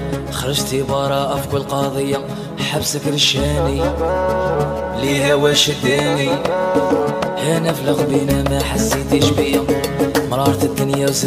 خرجتي براءة في كل قضية، حبسك رشاني ليها واش شداني. هنا في الغبينة ما حسيتيش بيا، مرارت الدنيا